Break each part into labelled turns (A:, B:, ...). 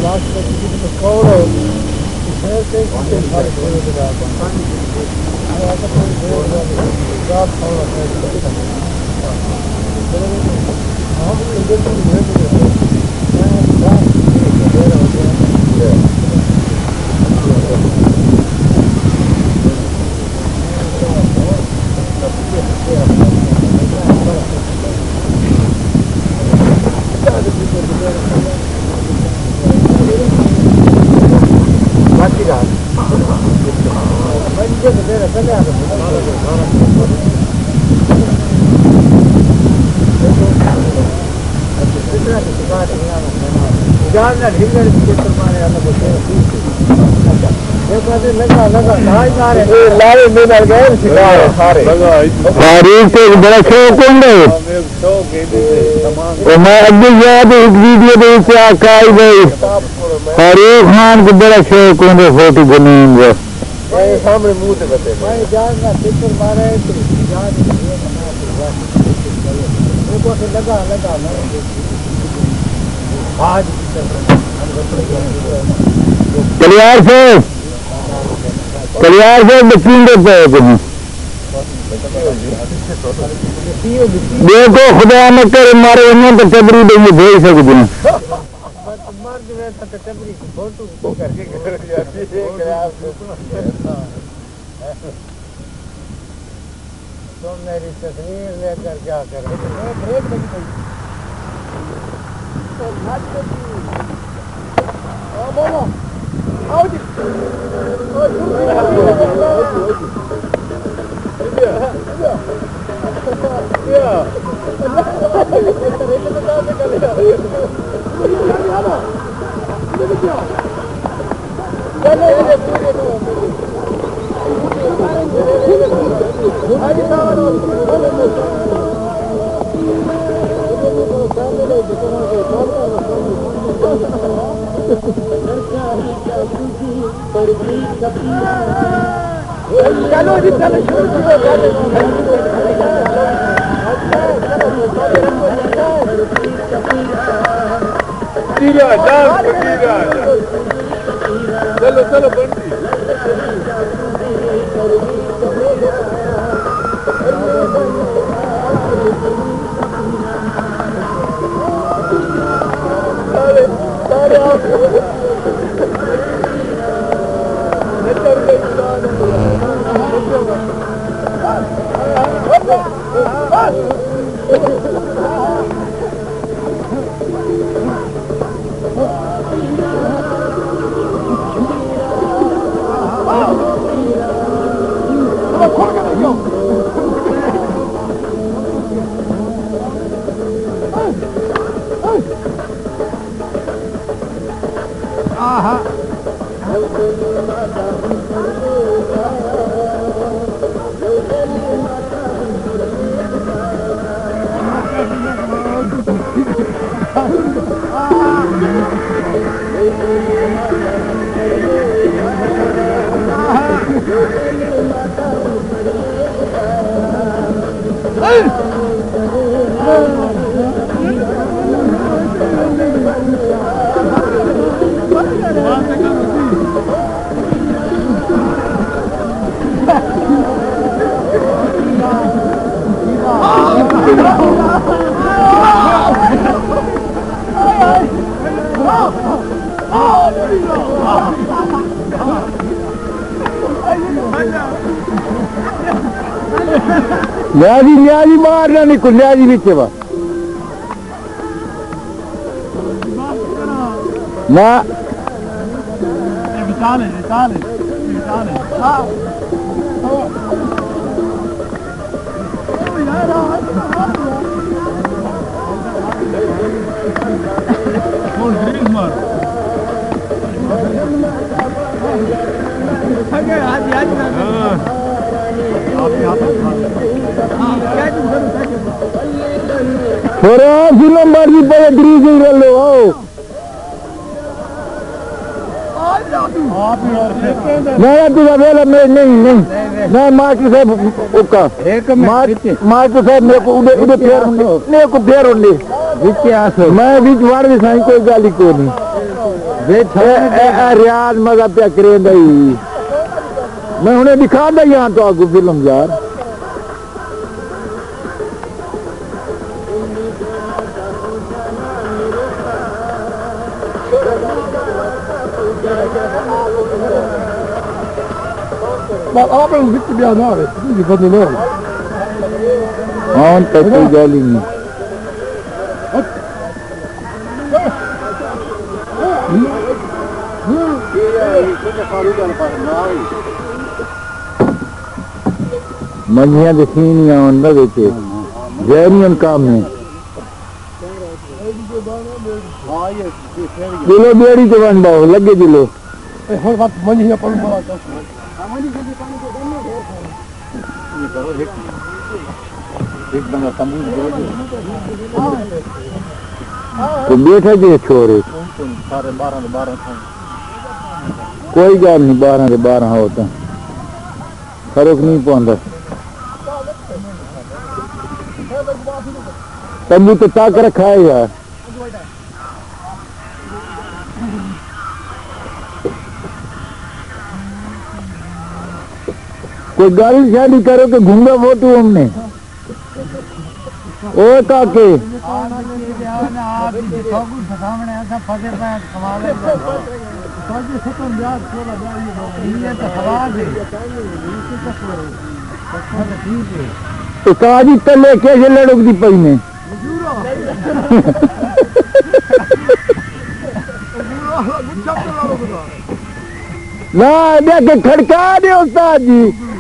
A: फारूक को बड़ा शौक है मैं अभी याद एक वीडियो देखे आकाई भाई फारूक खान को बड़ा शौक होंगे फोटो बनाऊंगा सामने मुंह से बते मैं जानना पेपर मारा है लगा आज कलियार से बचीन देते हैं तुम्हें देखो खुदा न करे मारे उन्हें तो टबरी देंगे भेज सकते हैं तो मेरी तस्वीर लेकर क्या करें चलो जी चलो चलो चलो बंटी न्याजी मारना नहीं कुछ न्याजी नीचे बा ना जिलो मर्जी पे ड्रीज लो आओ नहीं तुझा वेला मैं नहीं मास्टर साहब ओका मास्टर साहब मेरे को उधर उधर फेर मेरे को फेर उन्हें मैं बीच वाड़ में साईं कोई गाली को नहीं रियाज मजा प्या करे मैं उन्हें दिखा दा यहाँ तो आपको फिल्म यार
B: आप विच भी आना है बदल लो
A: हाँ तो कोई गल ही नहीं मंजियां दखीनियां अंदर बेचे जहरियन काम में जिलो बेड़ी तो बन बाओ लगे जिलो
B: हर बात मंजियां पर बड़ा
A: एक बंदा तंबू तो बैठा जे छोरे
B: सारे 12
A: कोई गल नहीं 12 के 12 होता फर्क नहीं पौंदा तंबू तो ताक रखा है यार कोई गल शादी करो कि घूंगा फोटो हमने ओ काके उस्तादी तले कैसे लड़क दी पई में ना देख खड़का दे उस्ताद जी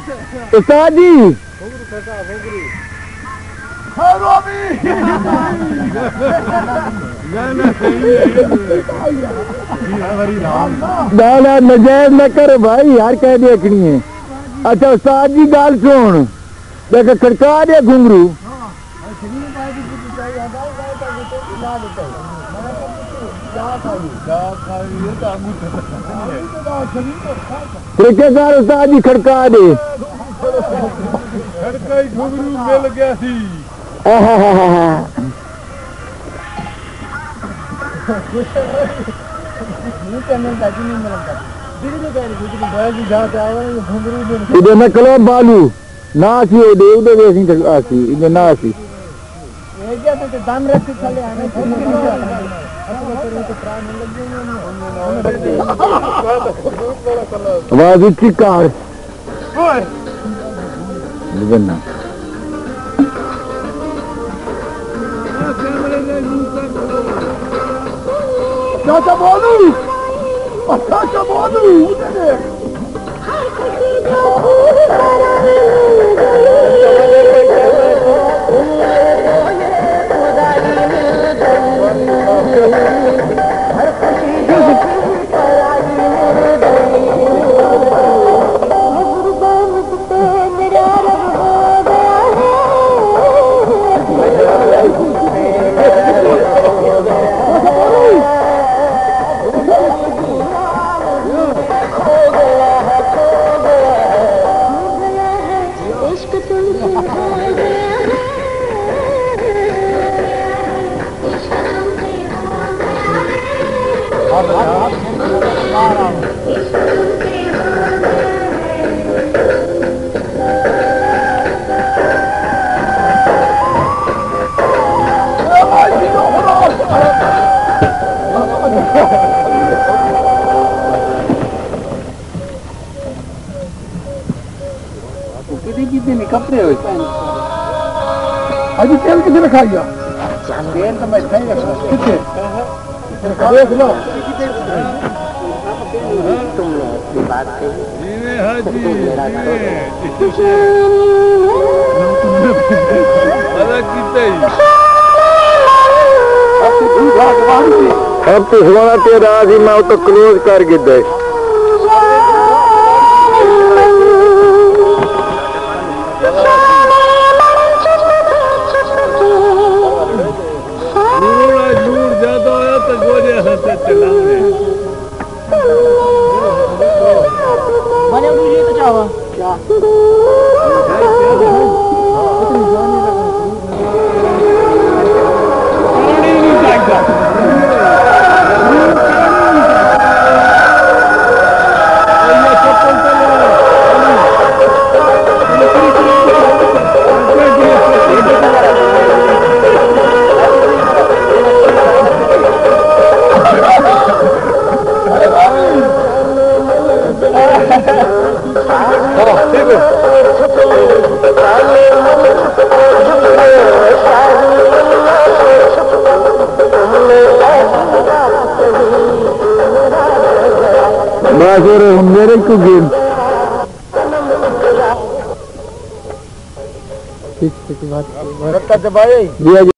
A: ना नजायज न कर भाई यार कह देखनी है अच्छा उस्ताद जी गाल सुन देख खड़का दे घुंघरू ठेकेदार उस्ताद जी खड़का दे
B: घुंघरू मिल गया सी
A: इधर न कलो बालू ना सी दे उधर आसी इधर ना आसी आवाज उच्ची कार ना
B: चाचा बोलू कपड़े हो अभी तेल कितने में खाइए तेल तो मैं खाई रखा कितने देख लो तुम बात अब तो हमारा तेरा ही मैं तो क्लोज कर दे
A: तू गेम
B: बात